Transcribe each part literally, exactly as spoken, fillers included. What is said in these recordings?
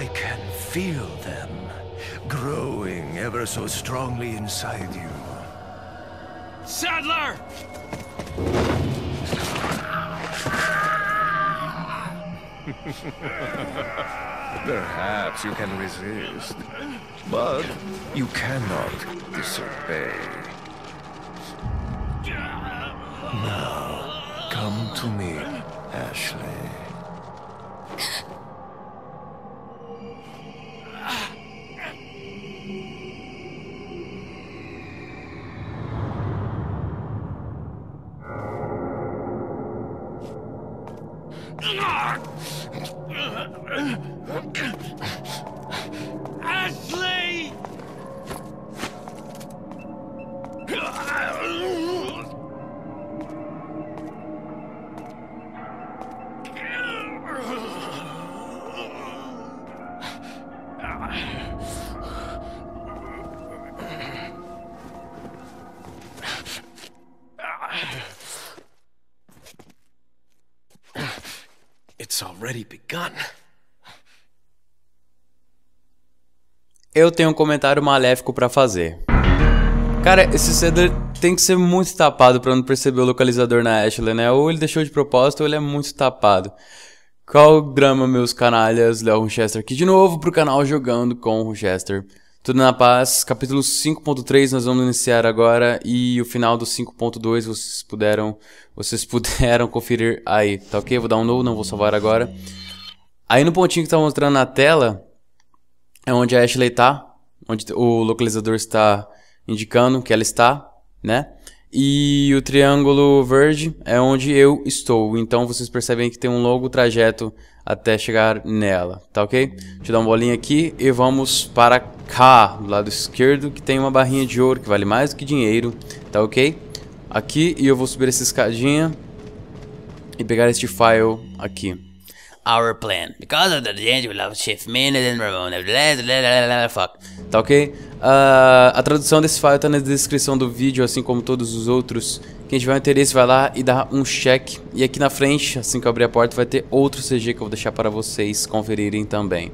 I can feel them growing ever so strongly inside you. Sadler! Perhaps you can resist, but you cannot disobey. Now, come to me, Ashley. Ashley! It's already begun. Eu tenho um comentário maléfico pra fazer. Cara, esse Sadler tem que ser muito tapado pra não perceber o localizador na Ashley, né? Ou ele deixou de propósito ou ele é muito tapado. Qual o drama, meus canalhas? Léo Winchester aqui de novo pro canal Jogando com Winchester. Tudo na paz. Capítulo cinco ponto três nós vamos iniciar agora. E o final do cinco ponto dois vocês puderam, vocês puderam conferir aí, tá ok? Vou dar um no, não vou salvar agora. Aí no pontinho que tá mostrando na tela é onde a Ashley tá, onde o localizador está indicando que ela está, né? E o triângulo verde é onde eu estou. Então vocês percebem que tem um longo trajeto até chegar nela, tá ok? Deixa eu dar uma bolinha aqui e vamos para cá, do lado esquerdo, que tem uma barrinha de ouro que vale mais do que dinheiro, tá ok? Aqui, e eu vou subir essa escadinha e pegar este file aqui. Our plan. Because of the change we love shift minute and Ramona. Fuck. Tá ok? Uh, a tradução desse file tá na descrição do vídeo, assim como todos os outros. Quem tiver interesse vai lá e dá um check. E aqui na frente, assim que eu abrir a porta, vai ter outro C G que eu vou deixar para vocês conferirem também.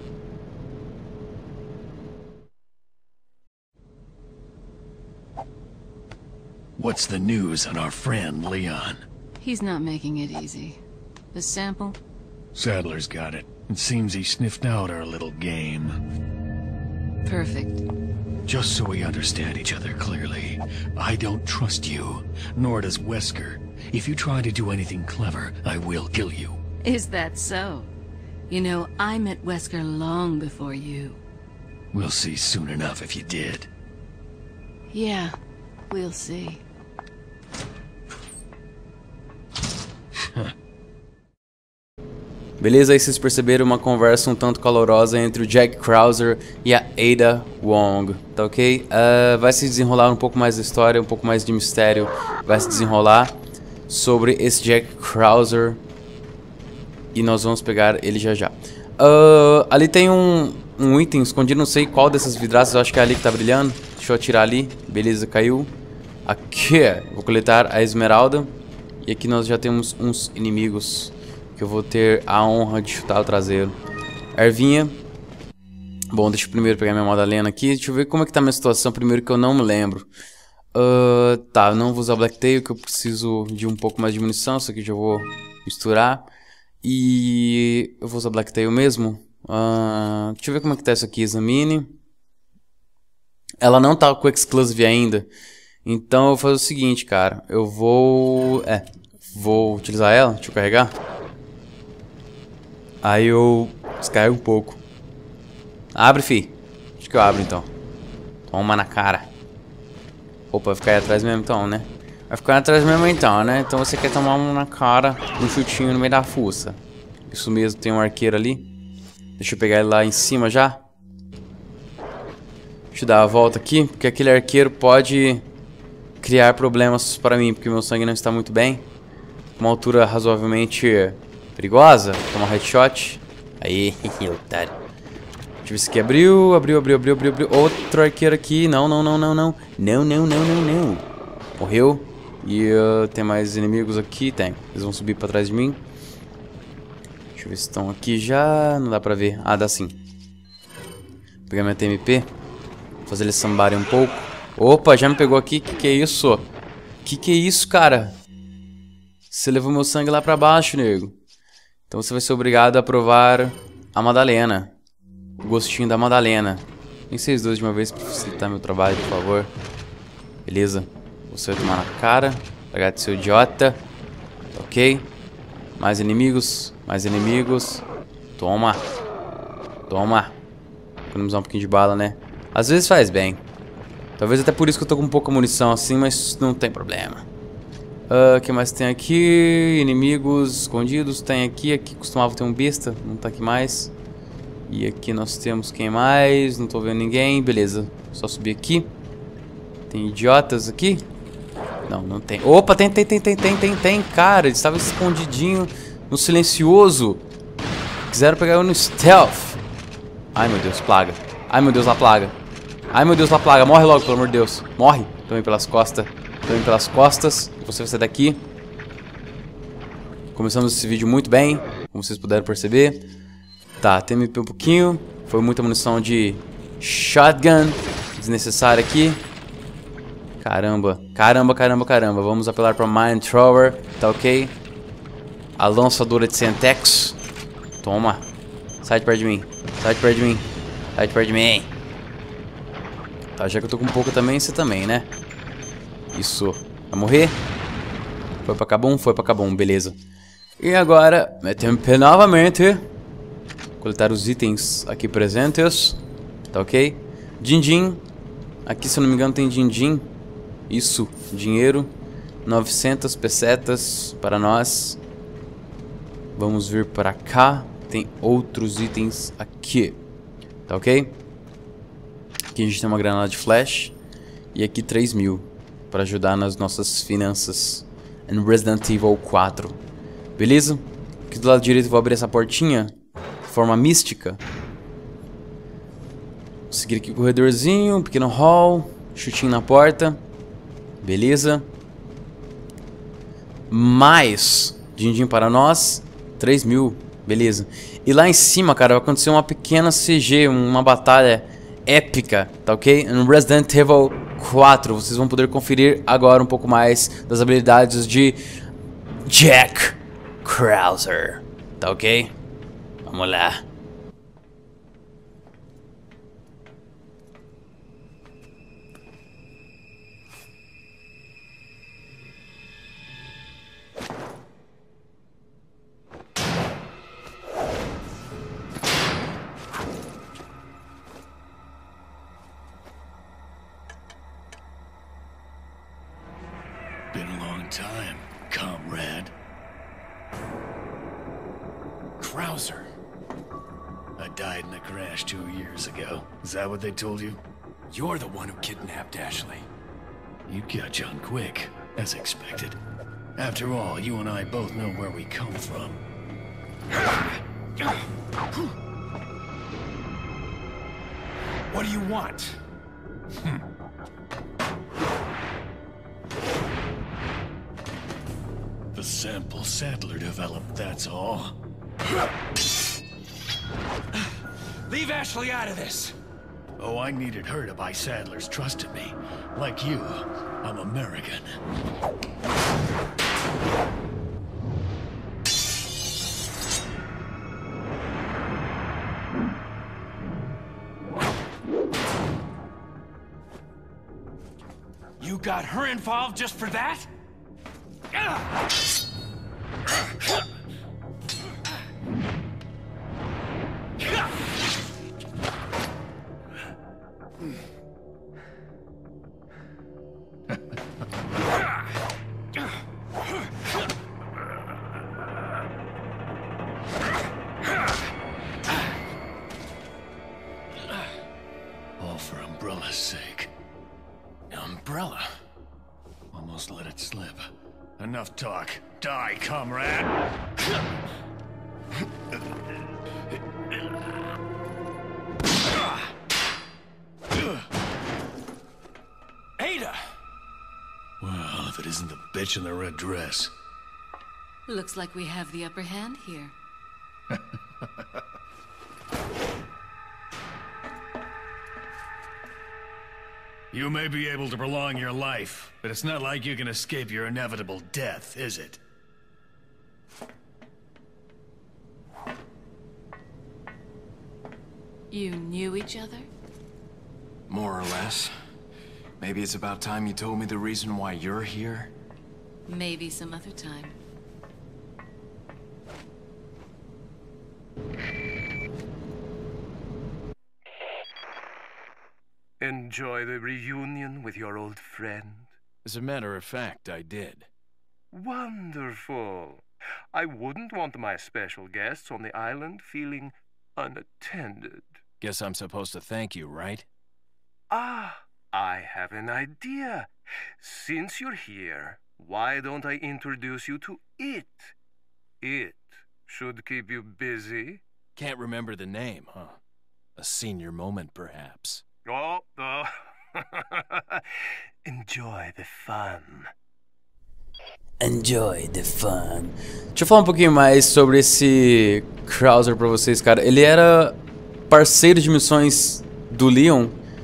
What's the news on our friend Leon? He's not making it easy. The sample? Sadler's got it. It seems he sniffed out our little game. Perfect. Just so we understand each other clearly, I don't trust you, nor does Wesker. If you try to do anything clever, I will kill you. Is that so? You know, I met Wesker long before you. We'll see soon enough if you did. Yeah, we'll see. Beleza, aí vocês perceberam uma conversa um tanto calorosa entre o Jack Krauser e a Ada Wong, tá ok? Uh, vai se desenrolar um pouco mais da história, um pouco mais de mistério vai se desenrolar sobre esse Jack Krauser e nós vamos pegar ele já já. Uh, ali tem um, um item escondido, não sei qual dessas vidraças, eu acho que é ali que tá brilhando. Deixa eu atirar ali, beleza, caiu. Aqui, vou coletar a esmeralda e aqui nós já temos uns inimigos que eu vou ter a honra de chutar o traseiro. Ervinha. Bom, deixa eu primeiro pegar minha Madalena aqui. Deixa eu ver como é que tá a minha situação primeiro, que eu não me lembro. Uh, tá, eu não vou usar Black Tail, que eu preciso de um pouco mais de munição. Isso aqui eu já vou misturar. E eu vou usar Black Tail mesmo. Uh, deixa eu ver como é que tá isso aqui. Examine. Ela não tá com Exclusive ainda. Então eu vou fazer o seguinte, cara. Eu vou... É, vou utilizar ela. Deixa eu carregar. Aí eu descarrego um pouco. Abre, fi. Acho que eu abro, então. Toma na cara. Opa, vai ficar aí atrás mesmo, então, né? Vai ficar atrás mesmo, então, né? Então você quer tomar um na cara, um chutinho no meio da fuça. Isso mesmo, tem um arqueiro ali. Deixa eu pegar ele lá em cima já. Deixa eu dar a volta aqui, porque aquele arqueiro pode criar problemas para mim, porque meu sangue não está muito bem. Uma altura razoavelmente... perigosa, toma um headshot. Aí, otário. Deixa eu ver se aqui abriu, abriu, abriu, abriu, abriu, abriu. Outro arqueiro aqui. Não, não, não, não, não. Não, não, não, não, não. Morreu. E uh, tem mais inimigos aqui? Tem. Eles vão subir pra trás de mim. Deixa eu ver se estão aqui já. Não dá pra ver. Ah, dá sim. Vou pegar minha T M P. Fazer eles sambarem um pouco. Opa, já me pegou aqui. Que que é isso? Que que é isso, cara? Você levou meu sangue lá pra baixo, nego. Então você vai ser obrigado a provar a Madalena. O gostinho da Madalena. Vem vocês dois de uma vez pra facilitar meu trabalho, por favor. Beleza. Você vai tomar na cara. Pegar de seu idiota. Ok. Mais inimigos. Mais inimigos. Toma. Toma. Economizar um pouquinho de bala, né? Às vezes faz bem. Talvez até por isso que eu tô com pouca munição assim, mas não tem problema. O uh, que mais tem aqui? Inimigos escondidos. Tem aqui. Aqui costumava ter um besta. Não tá aqui mais. E aqui nós temos quem mais? Não tô vendo ninguém. Beleza. Só subir aqui. Tem idiotas aqui? Não, não tem. Opa, tem, tem, tem, tem, tem, tem, tem. Cara, ele estava escondidinho no silencioso. Quiseram pegar eu no stealth. Ai, meu Deus, plaga. Ai, meu Deus, lá plaga. Ai, meu Deus, lá plaga. Morre logo, pelo amor de Deus. Morre. Tome pelas costas. Tome pelas costas. Você vai sair daqui. Começamos esse vídeo muito bem, como vocês puderam perceber. Tá, T M P um pouquinho. Foi muita munição de shotgun desnecessária aqui. Caramba, caramba, caramba, caramba. Vamos apelar para Mine Thrower, tá ok? A lançadora de Semtex. Toma. Sai de perto de mim. Sai de perto de mim. Sai de perto de mim. Tá, já que eu tô com um pouco também, você também, né? Isso. Vai morrer? Foi pra Kabum? Foi pra Kabum, beleza. E agora, T M P novamente. Coletar os itens aqui presentes. Tá ok? Din-din. Aqui, se eu não me engano, tem din-din. Isso, dinheiro. novecentas pesetas para nós. Vamos vir para cá. Tem outros itens aqui. Tá ok? Aqui a gente tem uma granada de flash. E aqui três mil. Para ajudar nas nossas finanças. Em Resident Evil quatro. Beleza? Aqui do lado direito eu vou abrir essa portinha. De forma mística. Vou seguir aqui o corredorzinho. Um pequeno hall. Chutinho na porta. Beleza. Mais din-din para nós. três mil. Beleza. E lá em cima, cara, vai acontecer uma pequena C G. Uma batalha épica. Tá ok? No Resident Evil quatro. Vocês vão poder conferir agora um pouco mais das habilidades de Jack Krauser. Tá ok? Vamos lá. Been a long time, comrade. Krauser. I died in a crash two years ago. Is that what they told you? You're the one who kidnapped Ashley. You got on quick, as expected. After all, you and I both know where we come from. What do you want? Hmm. The sample Sadler developed, that's all. Leave Ashley out of this. Oh, I needed her to buy Sadler's trust in me. Like you, I'm American. You got her involved just for that? All for Umbrella's sake. Umbrella? Almost let it slip. Enough talk. Die, comrade! Ada! Well, if it isn't the bitch in the red dress. Looks like we have the upper hand here. You may be able to prolong your life, but it's not like you can escape your inevitable death, is it? You knew each other? More or less. Maybe it's about time you told me the reason why you're here. Maybe some other time. Enjoy the reunion with your old friend? As a matter of fact, I did. Wonderful. I wouldn't want my special guests on the island feeling unattended. Guess I'm supposed to thank you, right? Ah, I have an idea. Since you're here, why don't I introduce you to it? It should keep you busy. Can't remember the name, huh? A senior moment, perhaps. Oh, oh. Enjoy the fun. Enjoy the fun. Deixa eu falar um pouquinho mais sobre esse Krauser pra vocês, cara. Ele era parceiro de missões do Leon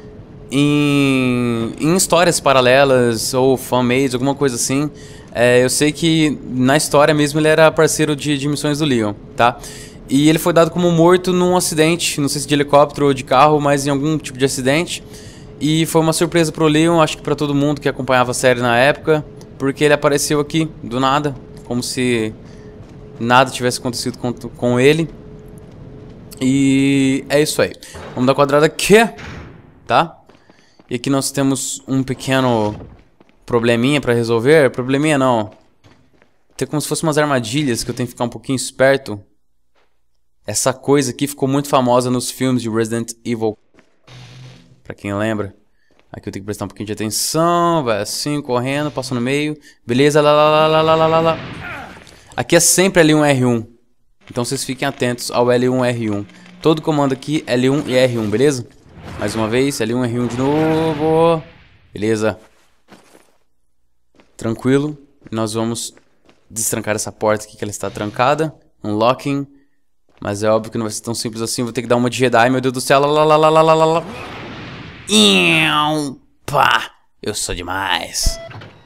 em, em histórias paralelas ou fan-made, alguma coisa assim. É, eu sei que na história mesmo ele era parceiro de, de missões do Leon, tá? E ele foi dado como morto num acidente, não sei se de helicóptero ou de carro, mas em algum tipo de acidente. E foi uma surpresa pro Leon, acho que pra todo mundo que acompanhava a série na época, porque ele apareceu aqui do nada, como se nada tivesse acontecido com, com ele. E é isso aí. Vamos dar quadrada aqui, tá? E aqui nós temos um pequeno probleminha pra resolver. Probleminha não. Tem como se fossem umas armadilhas que eu tenho que ficar um pouquinho esperto. Essa coisa aqui ficou muito famosa nos filmes de Resident Evil. Pra quem lembra. Aqui eu tenho que prestar um pouquinho de atenção. Vai assim, correndo, passa no meio. Beleza, lá, lá, lá, lá, lá, lá, lá. Aqui é sempre L um R um. Então vocês fiquem atentos ao L um R um. Todo comando aqui L um e R um, beleza? Mais uma vez, L um R um de novo. Beleza. Tranquilo. Nós vamos destrancar essa porta aqui que ela está trancada. Unlocking. Mas é óbvio que não vai ser tão simples assim. Vou ter que dar uma de Jedi, meu Deus do céu. Lá, lá, lá, lá, lá, lá, lá. Pá, eu sou demais.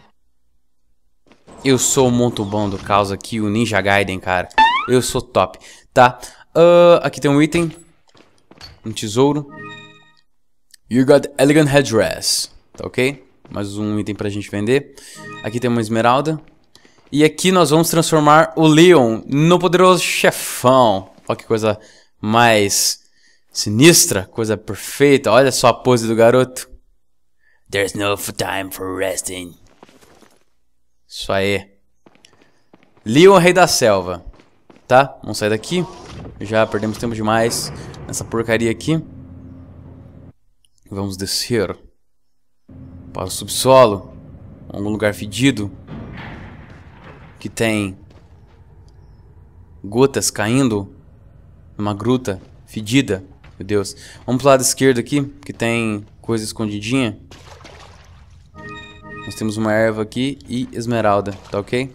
Eu sou muito bom do caos aqui, o Ninja Gaiden, cara. Eu sou top, tá? Uh, aqui tem um item. Um tesouro. You got elegant headdress. Tá ok? Mais um item pra gente vender. Aqui tem uma esmeralda. E aqui nós vamos transformar o Leon no poderoso chefão. Olha que coisa mais sinistra, coisa perfeita. Olha só a pose do garoto. There's no time for resting. Isso aí. Leon, rei da selva. Tá? Vamos sair daqui. Já perdemos tempo demais nessa porcaria aqui. Vamos descer para o subsolo. Algum lugar fedido. Que tem gotas caindo numa gruta fedida. Meu Deus. Vamos pro lado esquerdo aqui, que tem coisa escondidinha. Nós temos uma erva aqui e esmeralda, tá ok?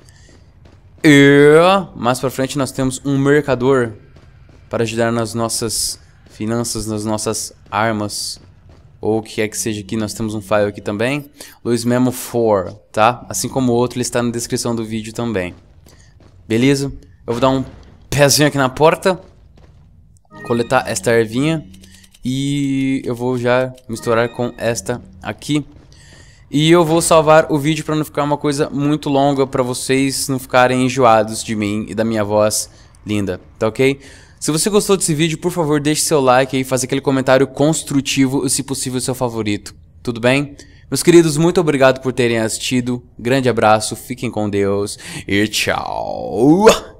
E mais pra frente nós temos um mercador para ajudar nas nossas finanças, nas nossas armas. Ou o que é que seja aqui, nós temos um file aqui também. Luiz Memo quatro, tá? Assim como o outro, ele está na descrição do vídeo também. Beleza? Eu vou dar um pezinho aqui na porta. Coletar esta ervinha. E eu vou já misturar com esta aqui. E eu vou salvar o vídeo para não ficar uma coisa muito longa, para vocês não ficarem enjoados de mim e da minha voz linda, tá ok? Se você gostou desse vídeo, por favor, deixe seu like e faça aquele comentário construtivo e, se possível, seu favorito. Tudo bem? Meus queridos, muito obrigado por terem assistido. Grande abraço, fiquem com Deus e tchau!